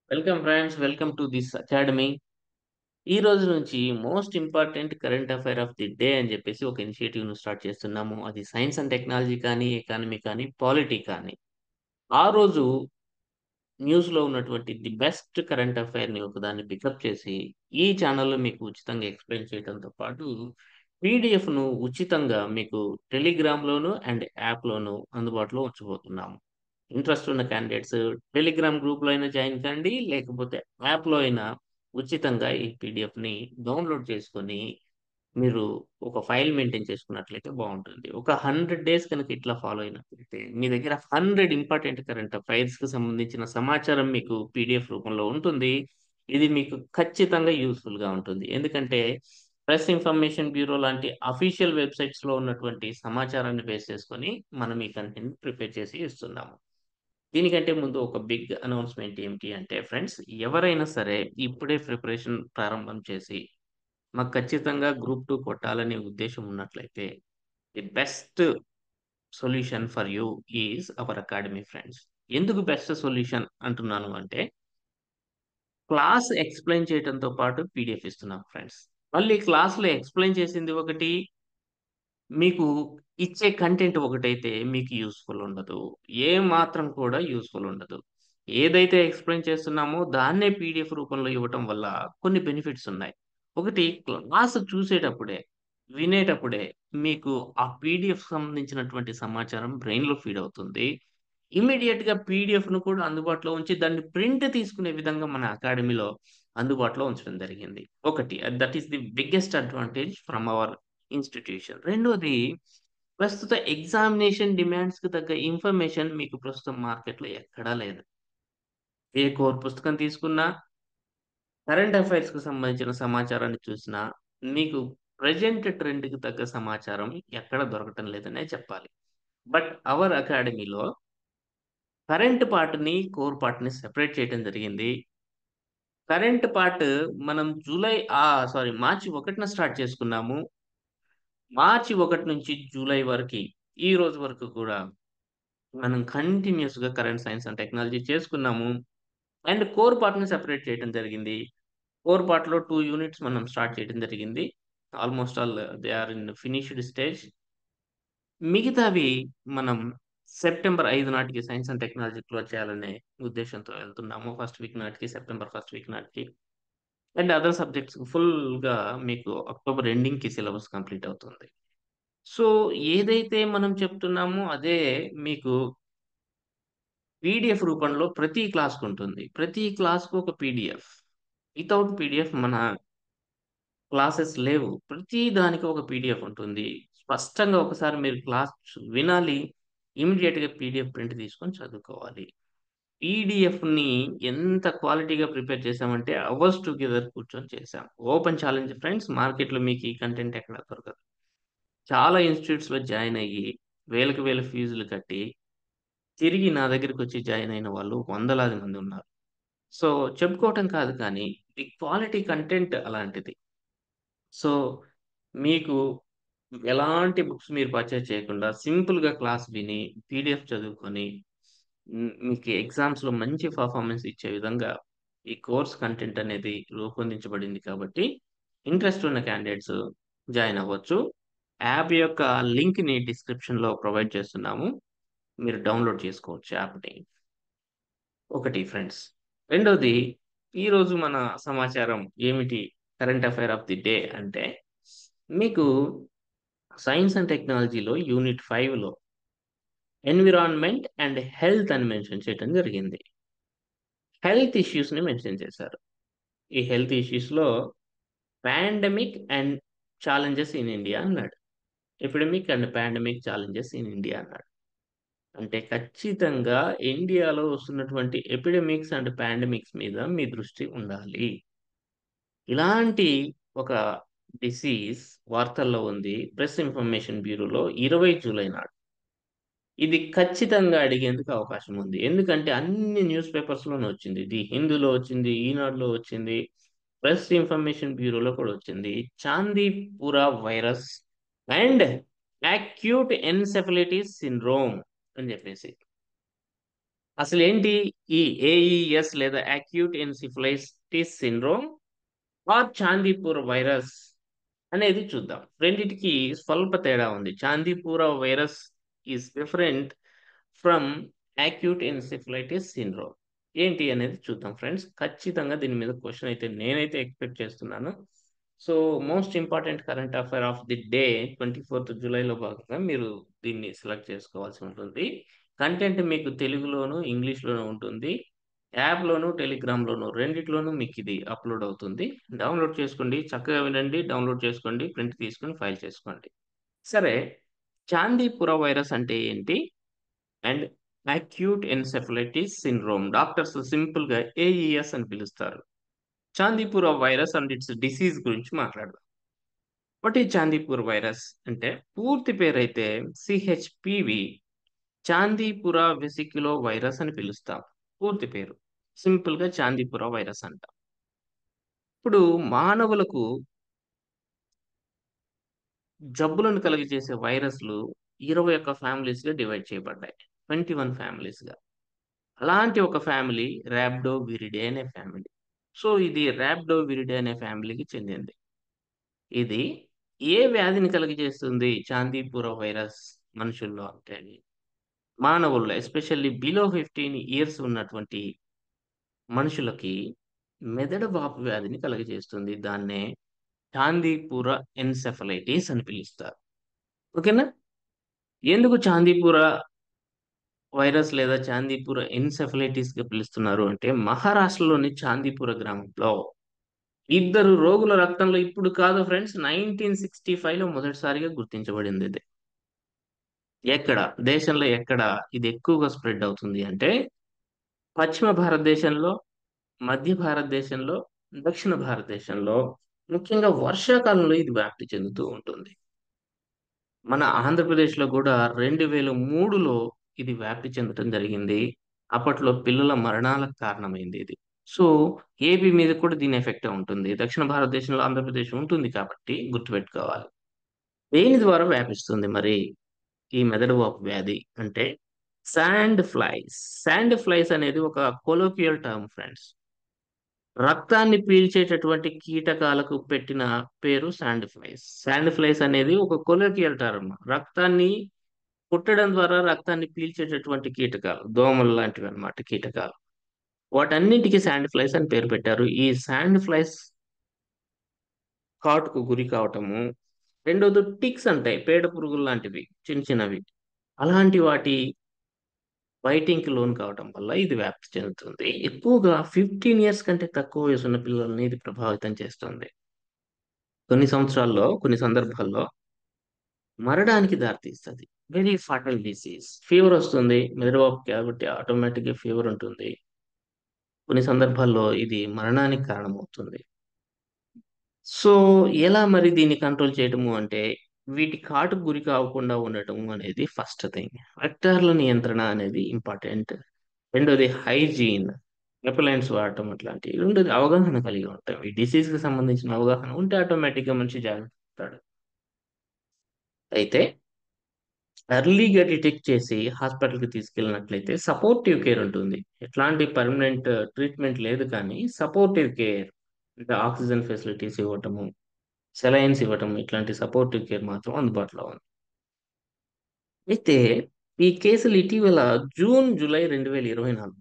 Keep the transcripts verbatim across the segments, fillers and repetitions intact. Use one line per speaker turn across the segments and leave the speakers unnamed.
Welcome friends. Welcome to this academy. ఈ రోజు నుంచి most important current affair of the day అని చెప్పేసి ఒక ఇనిషియేటివ్‌ను స్టార్ట్ చేస్తున్నాము. అది సైన్స్ అండ్ టెక్నాలజీ కానీ, ఎకానమీ కానీ, పాలిటీ కానీ. ఆ రోజు న్యూస్‌లో ఉన్నటువంటి ది బెస్ట్ కరెంట్ అఫైర్‌ని ఒకదాన్ని పికప్ చేసి, ఈ ఛానెల్‌లో మీకు ఉచితంగా ఎక్స్‌ప్లెయిన్ చేయడంతో పాటు, పీడీఎఫ్‌ను ఉచితంగా మీకు టెలిగ్రామ్‌లోను అండ్ యాప్‌లోను అందుబాటులో ఉంచబోతున్నాము. ఇంట్రెస్ట్ ఉన్న క్యాండిడేట్స్ టెలిగ్రామ్ గ్రూప్‌లో అయినా జాయిన్ కండి. లేకపోతే యాప్‌లో అయినా ఉచితంగా ఈ పీడీఎఫ్‌ని డౌన్‌లోడ్ చేసుకొని, మీరు ఒక ఫైల్ మెయింటైన్ చేసుకున్నట్లయితే బావుంటుంది. ఒక వంద డేస్ కనుక ఇట్లా ఫాలో అయినట్లయితే, మీ దగ్గర వంద ఇంపార్టెంట్ కరెంట్ అఫైర్స్‌కి సంబంధించిన సమాచారం మీకు పీడీఎఫ్ రూపంలో ఉంటుంది. ఇది మీకు ఖచ్చితంగా యూజ్‌ఫుల్‌గా ఉంటుంది. ఎందుకంటే, ప్రెస్ ఇన్ఫర్మేషన్ బ్యూరో లాంటి అఫీషియల్ వెబ్‌సైట్స్‌లో ఉన్నటువంటి సమాచారాన్ని బేస్ చేసుకొని, మనం ఈ కంటెంట్ ప్రిపేర్ చేసి ఇస్తున్నాము. దీనికంటే ముందు ఒక బిగ్ అనౌన్స్‌మెంట్ ఏమిటి అంటే ఫ్రెండ్స్, ఎవరైనా సరే ఇప్పుడే ప్రిపరేషన్ ప్రారంభం చేసి, మాకు ఖచ్చితంగా గ్రూప్ టూ కొట్టాలనే ఉద్దేశ్యం ఉన్నట్లయితే, the best solution for you is our academy friends. ఎందుకు బెస్ట్ సొల్యూషన్ అంటున్నాను అంటే, క్లాస్ ఎక్స్‌ప్లెయిన్ చేయటంతో పాటు పీడీఎఫ్ ఇస్తున్నాం ఫ్రెండ్స్. మళ్ళీ క్లాస్‌లో ఎక్స్‌ప్లెయిన్ చేసింది ఒకటి, మీకు ఇచ్చే కంటెంట్ ఒకటైతే మీకు యూజ్‌ఫుల్ ఉండదు. ఏ మాత్రం కూడా యూజ్‌ఫుల్ ఉండదు. ఏదైతే ఎక్స్‌ప్లెయిన్ చేస్తున్నామో దాన్నే పీడీఎఫ్ రూపంలో ఇవ్వటం వల్ల కొన్ని బెనిఫిట్స్ ఉన్నాయి. ఒకటి, క్లాస్ చూసేటప్పుడే, వినేటప్పుడే మీకు ఆ పీడీఎఫ్ సంబంధించినటువంటి సమాచారం బ్రెయిన్‌లో ఫీడ్ అవుతుంది. ఇమ్మీడియేట్‌గా పీడీఎఫ్‌ను కూడా అందుబాటులో ఉంచి దాన్ని ప్రింట్ తీసుకునే విధంగా మన అకాడమీలో అందుబాటులో ఉంచడం జరిగింది. ఒకటి that is the biggest advantage from our institution. రెండోది, ప్రస్తుత ఎగ్జామినేషన్ డిమాండ్స్‌కి తగ్గ ఇన్ఫర్మేషన్ మీకు ప్రస్తుతం మార్కెట్‌లో ఎక్కడా లేదు. ఏ కోర్ పుస్తకం తీసుకున్నా, కరెంట్ అఫైర్స్‌కి సంబంధించిన సమాచారాన్ని చూసినా, మీకు ప్రెజెంట్ ట్రెండ్‌కి తగ్గ సమాచారం ఎక్కడ దొరకటం లేదనే చెప్పాలి. బట్ అవర్ అకాడమీలో కరెంట్ పార్ట్‌ని, కోర్ పార్ట్‌ని సెపరేట్ చేయటం జరిగింది. కరెంట్ పార్ట్ మనం జూలై ఆహ్, సారీ మార్చి ఒకటిన స్టార్ట్ చేసుకున్నాము. మార్చి ఒకటి నుంచి జూలై వరకి, ఈ రోజు వరకు కూడా మనం కంటిన్యూయస్‌గా కరెంట్ సైన్స్ అండ్ టెక్నాలజీ చేసుకున్నాము. అండ్ కోర్ పార్ట్‌ని సెపరేట్ చేయడం జరిగింది. కోర్ పార్ట్‌లో రెండు యూనిట్స్ మనం స్టార్ట్ చేయడం జరిగింది. Almost all they are in finished stage. మిగతావి మనం సెప్టెంబర్ ఐదు నాటికి సైన్స్ అండ్ టెక్నాలజీ క్లోజ్ చేయాలనే ఉద్దేశ్యంతో వెళ్తున్నాము. ఫస్ట్ వీక్ నాటికి, సెప్టెంబర్ ఫస్ట్ వీక్ నాటికి. అండ్ అదర్ సబ్జెక్ట్స్ ఫుల్‌గా మీకు అక్టోబర్ ఎండింగ్‌కి సిలబస్ కంప్లీట్ అవుతుంది. సో, ఏదైతే మనం చెప్తున్నామో అదే మీకు పీడీఎఫ్ రూపంలో ప్రతి క్లాస్‌కుంటుంది. ప్రతి క్లాస్‌కు ఒక పీడీఎఫ్. వితౌట్ పీడీఎఫ్ మన క్లాసెస్ లేవు. ప్రతి దానికి ఒక పీడీఎఫ్ ఉంటుంది. స్పష్టంగా ఒకసారి మీరు క్లాస్ వినాలి. ఇమ్మీడియేట్‌గా పీడీఎఫ్ ప్రింట్ తీసుకొని చదువుకోవాలి. పీడీఎఫ్‌ని ఎంత క్వాలిటీగా ప్రిపేర్ చేసామంటే అవర్స్ టుగెదర్ కూర్చొని చేసాం. ఓపెన్ ఛాలెంజ్ ఫ్రెండ్స్, మార్కెట్‌లో మీకు ఈ కంటెంట్ ఎక్కడ దొరకదు. చాలా ఇన్‌స్టిట్యూట్స్‌లో జాయిన్ అయ్యి, వేలకు వేల ఫీజులు కట్టి, తిరిగి నా దగ్గరికొచ్చి జాయిన్ అయిన వాళ్ళు వందలాది మంది ఉన్నారు. సో, చెప్పుకోవటం కాదు కానీ, ఈ క్వాలిటీ కంటెంట్ అలాంటిది. సో, మీకు ఎలాంటి బుక్స్ మీరు పర్చేజ్ చేయకుండా సింపుల్‌గా క్లాస్ విని, పీడీఎఫ్ చదువుకొని, హ్మ్, మీకు ఎగ్జామ్స్‌లో మంచి పెర్ఫార్మన్స్ ఇచ్చే విధంగా ఈ కోర్స్ కంటెంట్ అనేది రూపొందించబడింది కాబట్టి, ఇంట్రెస్ట్ ఉన్న క్యాండిడేట్స్ జాయిన్ అవ్వచ్చు. యాప్ యొక్క లింక్‌ని డిస్క్రిప్షన్‌లో ప్రొవైడ్ చేస్తున్నాము. మీరు డౌన్‌లోడ్ చేసుకోవచ్చు యాప్‌ని. ఒకటి ఫ్రెండ్స్. రెండోది, ఈరోజు మన సమాచారం ఏమిటి? Current affair of the day అంటే, మీకు సైన్స్ అండ్ టెక్నాలజీలో యూనిట్ ఐదులో ఎన్విరాన్మెంట్ అండ్ హెల్త్ అని మెన్షన్ చేయటం జరిగింది. హెల్త్ ఇష్యూస్‌ని మెన్షన్ చేశారు. ఈ హెల్త్ ఇష్యూస్‌లో pandemic and challenges in India అన్నాడు. Epidemic and pandemic challenges in India అన్నాడు. అంటే ఖచ్చితంగా ఇండియాలో వస్తున్నటువంటి ఎపిడమిక్స్ అండ్ పాండమిక్స్ మీద మీ దృష్టి ఉండాలి. ఇలాంటి ఒక డిసీజ్ వార్తల్లో ఉంది. ప్రెస్ ఇన్ఫర్మేషన్ బ్యూరోలో ఇరవై జూలై నాడు. ఇది ఖచ్చితంగా అడిగేందుకు అవకాశం ఉంది. ఎందుకంటే అన్ని న్యూస్ పేపర్స్‌లోనూ వచ్చింది. ది హిందూలో వచ్చింది, ఈనాడులో వచ్చింది, ప్రెస్ ఇన్ఫర్మేషన్ బ్యూరోలో కూడా వచ్చింది. Chandipura virus and acute encephalitis syndrome అని చెప్పేసి. అసలు ఏంటి ఈ ఏఈఎస్ లేదా acute encephalitis syndrome or Chandipur virus అనేది చూద్దాం. రెండిటికి స్వల్ప తేడా ఉంది. Chandipura virus is different from acute encephalitis syndrome. ఏంటి అనేది చూద్దాం ఫ్రెండ్స్. ఖచ్చితంగా దీని మీద క్వశ్చన్ అయితే నేనైతే ఎక్స్పెక్ట్ చేస్తున్నాను. So most important current affair of the day twenty fourth జూలైలో భాగంగా మీరు దీన్ని సెలెక్ట్ చేసుకోవాల్సి ఉంటుంది. కంటెంట్ మీకు తెలుగులోను ఇంగ్లీష్లోనూ ఉంటుంది. యాప్లోను టెలిగ్రామ్లోను రెండిట్లోనూ మీకు ఇది అప్లోడ్ అవుతుంది. డౌన్లోడ్ చేసుకోండి, చక్కగా వినండి, డౌన్లోడ్ చేసుకోండి, ప్రింట్ తీసుకొని ఫైల్ చేసుకోండి. సరే, చాందీపుర వైరస్ అంటే ఏంటి and acute encephalitis syndrome doctors simple గా ఏఈఎస్ అని పిలుస్తారు. Chandipura virus and its disease గురించి మాట్లాడదాం. వాట్ ఈ చాందీపూర్ వైరస్ అంటే పూర్తి పేరైతే సిహెచ్పివి చాందీపుర వెసిక్యులో వైరస్ అని పిలుస్తాం. పూర్తి పేరు సింపుల్ గా చాందీపుర వైరస్ అంట. ఇప్పుడు మానవులకు జబ్బులను కలిగజేసే వైరస్లు ఇరవై ఒక్క ఫ్యామిలీస్ గా డివైడ్ చేయబడ్డాయి. ట్వంటీ వన్ ఫ్యామిలీస్ గా. అలాంటి ఒక ఫ్యామిలీ ర్యాబ్డో విరిడే అనే ఫ్యామిలీ. సో ఇది ర్యాబ్డో విరిడే అనే ఫ్యామిలీకి చెందింది. ఇది ఏ వ్యాధిని కలిగజేస్తుంది చాందీపుర వైరస్ మనుషుల్లో అంటే మానవుల్లో ఎస్పెషల్లీ బిలో ఫిఫ్టీన్ ఇయర్స్ ఉన్నటువంటి మనుషులకి మెదడు వాపు వ్యాధిని కలుగజేస్తుంది. దాన్నే చాందీపుర ఎన్సెఫలైటిస్ అని పిలుస్తారు. ఓకేనా? ఎందుకు చాందీపుర వైరస్ లేదా చాందీపుర ఎన్సెఫలైటిస్ గా పిలుస్తున్నారు అంటే మహారాష్ట్రలోని చాందీపుర గ్రామంలో ఇద్దరు రోగుల రక్తంలో ఇప్పుడు కాదు ఫ్రెండ్స్ నైన్టీన్ సిక్స్టీ ఫైవ్ లో మొదటిసారిగా గుర్తించబడింది ఇది. ఎక్కడ దేశంలో ఎక్కడ ఇది ఎక్కువగా స్ప్రెడ్ అవుతుంది అంటే పశ్చిమ భారతదేశంలో, మధ్య భారతదేశంలో, దక్షిణ భారతదేశంలో ముఖ్యంగా వర్షాకాలంలో ఇది వ్యాప్తి చెందుతూ ఉంటుంది. మన ఆంధ్రప్రదేశ్లో కూడా రెండు వేల మూడులో ఇది వ్యాప్తి చెందడం జరిగింది. అప్పట్లో పిల్లల మరణాలకు కారణమైంది ఇది. సో ఏపీ మీద కూడా దీని ఎఫెక్ట్ ఉంటుంది. దక్షిణ భారతదేశంలో ఆంధ్రప్రదేశ్ ఉంటుంది కాబట్టి గుర్తుపెట్టుకోవాలి. దేని ద్వారా వ్యాపిస్తుంది మరి ఈ మెదడు వాపు వ్యాధి అంటే శాండ్ ఫ్లైస్. శాండ్ ఫ్లైస్ అనేది ఒక కొలోకియల్ టర్మ్ ఫ్రెండ్స్. రక్తాన్ని పీల్చేటటువంటి కీటకాలకు పెట్టిన పేరు శాండ్ ఫ్లైస్. శాండ్ ఫ్లైస్ అనేది ఒక కొలోకియల్ టర్మ్. రక్తాన్ని కుట్టడం ద్వారా రక్తాన్ని పీల్చేటటువంటి కీటకాలు, దోమలు లాంటివి అన్నమాట కీటకాలు. వాటన్నింటికి శాండ్ ఫ్లైస్ అని పేరు పెట్టారు. ఈ శాండ్ ఫ్లైస్ కాటుకు గురి కావటము. రెండోది టిక్స్ అంటాయి, పేడ పురుగులు లాంటివి చిన్న చిన్నవి. అలాంటి వాటి బైటింగ్ కి లోన్ కావటం వల్ల ఇది వ్యాప్తి చెందుతుంది. ఎక్కువగా ఫిఫ్టీన్ ఇయర్స్ కంటే తక్కువ వయసు ఉన్న పిల్లల్ని ఇది ప్రభావితం చేస్తుంది. కొన్ని సంవత్సరాల్లో, కొన్ని సందర్భాల్లో మరణానికి దారితీస్తుంది. Very fatal disease. ఫీవర్ వస్తుంది మెదడువాపు కాబట్టి ఆటోమేటిక్ గా ఫీవర్ ఉంటుంది. కొన్ని సందర్భాల్లో ఇది మరణానికి కారణమవుతుంది. సో ఎలా మరి దీన్ని కంట్రోల్ చేయటము అంటే వీటి కాటుకు గురి కాకుండా ఉండటం అనేది ఫస్ట్ థింగ్. వెక్టార్ల నియంత్రణ అనేది ఇంపార్టెంట్. రెండోది హైజీన్, రిపెలెంట్స్ వాడటం అట్లాంటివి. రెండోది అవగాహన కలిగి ఉంటాం. ఈ డిసీజ్ కి సంబంధించిన అవగాహన ఉంటే ఆటోమేటిక్ గా మనిషి జాగ్రత్త పడతాడు. అయితే ఎర్లీగా డిటెక్ట్ చేసి హాస్పిటల్కి తీసుకెళ్ళినట్లయితే సపోర్టివ్ కేర్ ఉంటుంది. ఎట్లాంటి పర్మనెంట్ ట్రీట్మెంట్ లేదు కానీ సపోర్టివ్ కేర్ అంటే ఆక్సిజన్ ఫెసిలిటీస్ ఇవ్వటము, సెలైన్స్ ఇవ్వటం, ఇట్లాంటి సపోర్టివ్ కేర్ మాత్రం అందుబాటులో ఉంది. అయితే ఈ కేసులు ఇటీవల జూన్ జూలై రెండు వేల ఇరవై నాలుగు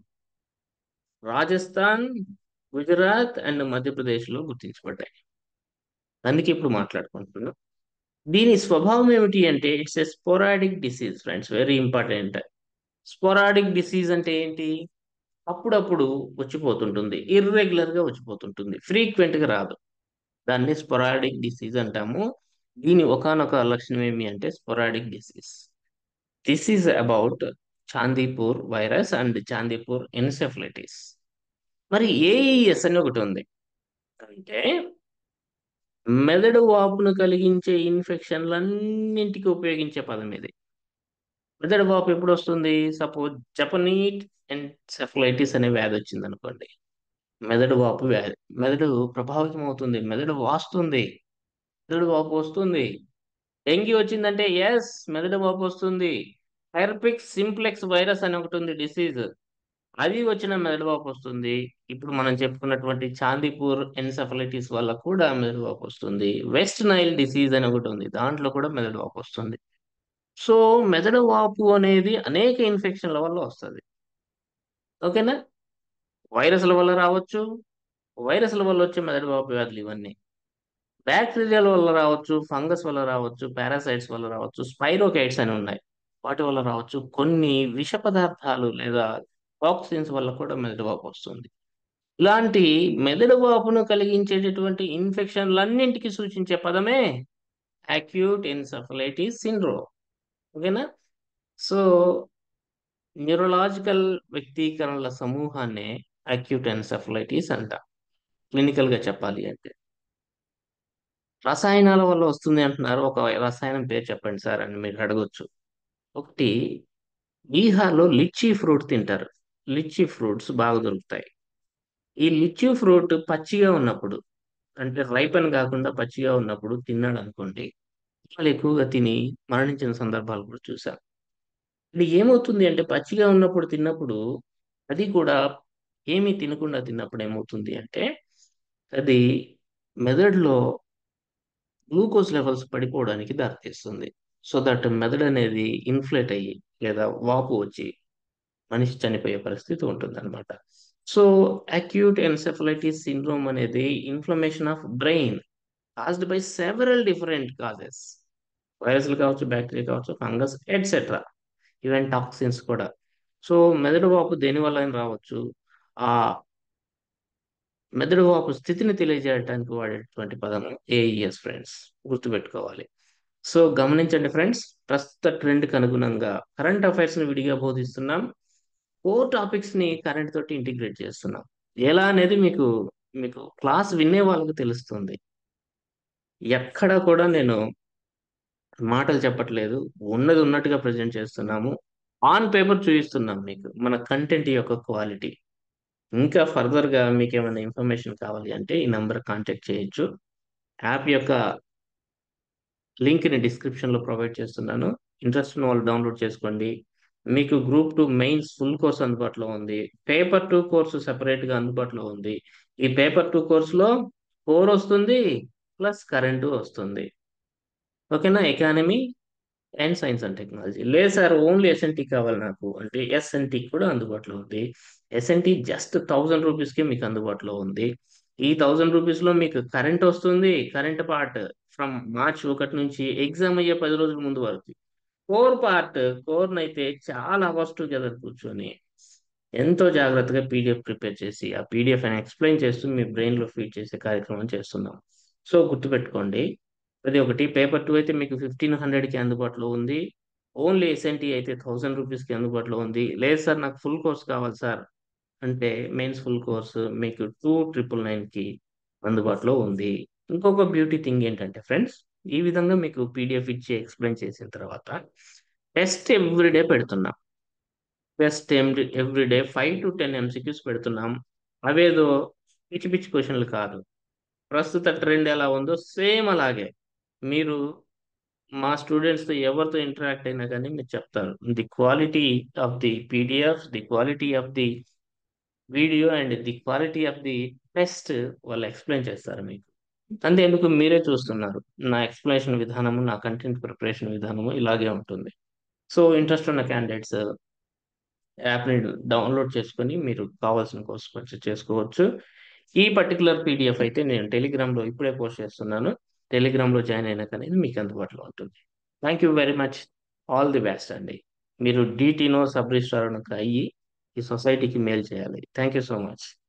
రాజస్థాన్, గుజరాత్ అండ్ మధ్యప్రదేశ్ లో గుర్తించబడ్డాయి. అందుకే ఇప్పుడు మాట్లాడుకుంటున్నాం. దీని స్వభావం ఏమిటి అంటే it's a sporadic disease friends. Very important. Sporadic disease అంటే ఏంటి? అప్పుడప్పుడు వచ్చిపోతుంటుంది, ఇర్రెగ్యులర్ గా వచ్చిపోతుంటుంది, ఫ్రీక్వెంట్ గా రాదు. దాన్ని స్పోరాడిక్ డిసీజ్ అంటాము. దీని ఒకానొక లక్షణం ఏమి అంటే sporadic disease. This is about Chandipur virus and Chandipur encephalitis. మరి ఏఈఎస్ అని ఒకటి ఉంది. అంటే మెదడు వాపును కలిగించే ఇన్ఫెక్షన్లన్నింటికి ఉపయోగించే పదం ఇది. మెదడు వాపు ఎప్పుడు వస్తుంది? సపోజ్ జపనీట్ ఎన్సెఫలైటిస్ అనే వ్యాధి వచ్చింది అనుకోండి. మెదడు వాపు వ్యాధి, మెదడు ప్రభావితం అవుతుంది, మెదడు వాస్తుంది, మెదడు వాపు వస్తుంది. డెంగీ వచ్చిందంటే ఎస్ మెదడు వాపు వస్తుంది. హెర్పిక్ సింప్లెక్స్ వైరస్ అని ఒకటి ఉంది డిసీజ్. అది వచ్చిన మెదడు వాపు వస్తుంది. ఇప్పుడు మనం చెప్పుకున్నటువంటి చాందీపూర్ ఎన్సెఫలైటిస్ వల్ల కూడా మెదడు వాపు వస్తుంది. వెస్ట్ నైల్ డిసీజ్ అని ఒకటి ఉంది, దాంట్లో కూడా మెదడు వాపు వస్తుంది. సో మెదడు వాపు అనేది అనేక ఇన్ఫెక్షన్ల వల్ల వస్తుంది. ఓకేనా? వైరస్ల వల్ల రావచ్చు. వైరస్ల వల్ల వచ్చే మెదడు వాపు వ్యాధులు ఇవన్నీ. బ్యాక్టీరియాల వల్ల రావచ్చు, ఫంగస్ వల్ల రావచ్చు, పారాసైట్స్ వల్ల రావచ్చు, స్పైరోకైట్స్ అని ఉన్నాయి, వాటి వల్ల రావచ్చు. కొన్ని విష పదార్థాలు లేదా టాక్సిన్స్ వల్ల కూడా మెదడు వాపు వస్తుంది. ఇలాంటి మెదడు వాపును కలిగించేటటువంటి ఇన్ఫెక్షన్లన్నింటికి సూచించే పదమే అక్యూట్ ఎన్సెఫలైటిస్ సిండ్రోమ్. ఓకేనా? సో న్యూరలాజికల్ వ్యక్తీకరణల సమూహాన్నే అక్యూట్ ఎన్సెఫలైటిస్ అంట, క్లినికల్ గా చెప్పాలి అంటే. రసాయనాల వల్ల వస్తుంది అంటున్నారు, ఒక రసాయనం పేరు చెప్పండి సార్ అని మీరు అడగొచ్చు. ఒకటి, బీహార్లో లిచ్చీ ఫ్రూట్ తింటారు. లిచ్చీ ఫ్రూట్స్ బాగా దొరుకుతాయి. ఈ లిచ్చీ ఫ్రూట్ పచ్చిగా ఉన్నప్పుడు, అంటే రైపన్ కాకుండా పచ్చిగా ఉన్నప్పుడు తిన్నాడు అనుకోండి, వాళ్ళు ఎక్కువగా తిని మరణించిన సందర్భాలు కూడా చూశాం. ఇది ఏమవుతుంది అంటే, పచ్చిగా ఉన్నప్పుడు తిన్నప్పుడు, అది కూడా ఏమీ తినకుండా తిన్నప్పుడు ఏమవుతుంది అంటే, అది మెదడులో గ్లూకోజ్ లెవెల్స్ పడిపోవడానికి దారితీస్తుంది. సో దట్ మెదడు అనేది ఇన్ఫ్లేట్ అయ్యి లేదా వాపు వచ్చి మనిషి చనిపోయే పరిస్థితి ఉంటుందన్నమాట. సో అక్యూట్ ఎన్సెఫలైటిస్ సిండ్రోమ్ అనేది inflammation of brain caused by several different causes. వైరస్లు కావచ్చు, బ్యాక్టీరియా కావచ్చు, ఫంగస్ ఎట్సెట్రా, ఈవెన్ టాక్సిన్స్ కూడా. సో మెదడు వాపు దేని వల్ల అయినా రావచ్చు. ఆ మెదడు వాపు స్థితిని తెలియజేయడానికి వాడేటువంటి పదం ఏఈఎస్ ఫ్రెండ్స్, గుర్తుపెట్టుకోవాలి. సో గమనించండి ఫ్రెండ్స్, ప్రస్తుత ట్రెండ్కి అనుగుణంగా కరెంట్ అఫైర్స్ ని విడిగా బోధిస్తున్నాం, కోర్ టాపిక్స్ ని కరెంట్ తోటి ఇంటిగ్రేట్ చేస్తున్నాం. ఎలా అనేది మీకు మీకు క్లాస్ వినే వాళ్ళకి తెలుస్తుంది. ఎక్కడ కూడా నేను మాటలు చెప్పట్లేదు, ఉన్నది ఉన్నట్టుగా ప్రజెంట్ చేస్తున్నాము. ఆన్ పేపర్ చూపిస్తున్నాం మీకు మన కంటెంట్ యొక్క క్వాలిటీ. ఇంకా ఫర్దర్ గా మీకు ఏమైనా ఇన్ఫర్మేషన్ కావాలి అంటే ఈ నంబర్ కాంటాక్ట్ చేయొచ్చు. యాప్ యొక్క లింక్ ని డిస్క్రిప్షన్ లో ప్రొవైడ్ చేస్తున్నాను. ఇంట్రెస్ట్ ఉన్న వాళ్ళు డౌన్లోడ్ చేసుకోండి. మీకు group two mains full course అందుబాటులో ఉంది. పేపర్ టూ కోర్సు సెపరేట్ గా అందుబాటులో ఉంది. ఈ పేపర్ టూ కోర్సులో కోర్ వస్తుంది, ప్లస్ కరెంటు వస్తుంది. ఓకేనా? Economy and science and technology. లేదు సార్ ఓన్లీ ఎస్ఎన్టీ కావాలి నాకు అంటే ఎస్ఎన్టీ కూడా అందుబాటులో ఉంది. ఎస్ఎన్టీ జస్ట్ థౌజండ్ రూపీస్కి మీకు అందుబాటులో ఉంది. ఈ థౌజండ్ రూపీస్లో మీకు కరెంట్ వస్తుంది, కరెంట్ పార్ట్ ఫ్రమ్ మార్చ్ ఒకటి నుంచి ఎగ్జామ్ అయ్యే పది రోజుల ముందు వరకు. కోర్ పార్ట్, కోర్ అయితే చాలా అవర్స్ టుగెదర్ కూర్చొని ఎంతో జాగ్రత్తగా పీడిఎఫ్ ప్రిపేర్ చేసి ఆ పీడిఎఫ్ అని ఎక్స్ప్లెయిన్ చేస్తూ మీ బ్రెయిన్ లో ఫీడ్ చేసే కార్యక్రమం చేస్తున్నాం. సో గుర్తుపెట్టుకోండి, అది ఒకటి. పేపర్ టూ అయితే మీకు ఫిఫ్టీన్ హండ్రెడ్ కి అందుబాటులో ఉంది. ఓన్లీ ఎస్ఎన్టీ అయితే థౌసండ్ రూపీస్ కి అందుబాటులో ఉంది. లేదు సార్ నాకు ఫుల్ కోర్స్ కావాలి సార్ అంటే మెయిన్స్ ఫుల్ కోర్స్ మీకు టూ ట్రిపుల్ నైన్ కి అందుబాటులో ఉంది. ఇంకొక బ్యూటీ థింగ్ ఏంటంటే ఫ్రెండ్స్, ఈ విధంగా మీకు పీడిఎఫ్ ఇచ్చి ఎక్స్ప్లెయిన్ చేసిన తర్వాత టెస్ట్ ఎవ్రీడే పెడుతున్నాం. Test everyday five to ten MCQs పెడుతున్నాం. అవేదో పిచ్చి పిచ్చి క్వశ్చన్లు కాదు, ప్రస్తుత ట్రెండ్ ఎలా ఉందో సేమ్ అలాగే. మీరు మా స్టూడెంట్స్తో ఎవరితో ఇంటరాక్ట్ అయినా కానీ మీరు చెప్తారు, the quality of the PDF, the quality of the video and the quality of the test వాళ్ళు ఎక్స్ప్లెయిన్ చేస్తారు మీకు. అంతేందుకు మీరే చూస్తున్నారు, నా ఎక్స్ప్లెనేషన్ విధానము, నా కంటెంట్ ప్రిపరేషన్ విధానము ఇలాగే ఉంటుంది. సో ఇంట్రెస్ట్ ఉన్న క్యాండిడేట్స్ యాప్ని డౌన్లోడ్ చేసుకొని మీరు కావాల్సిన కోర్స్ పర్చేస్ చేసుకోవచ్చు. ఈ పర్టికులర్ పీడిఎఫ్ అయితే నేను టెలిగ్రామ్లో ఇప్పుడే పోస్ట్ చేస్తున్నాను. టెలిగ్రామ్లో జాయిన్ అయినా కానీ మీకు అందుబాటులో ఉంటుంది. Thank you very much. All the best అండి. మీరు డీటీనో సబ్ రిజిస్ట్రార్ అయ్యి ఈ సొసైటీకి మేలు చేయాలి. Thank you so much.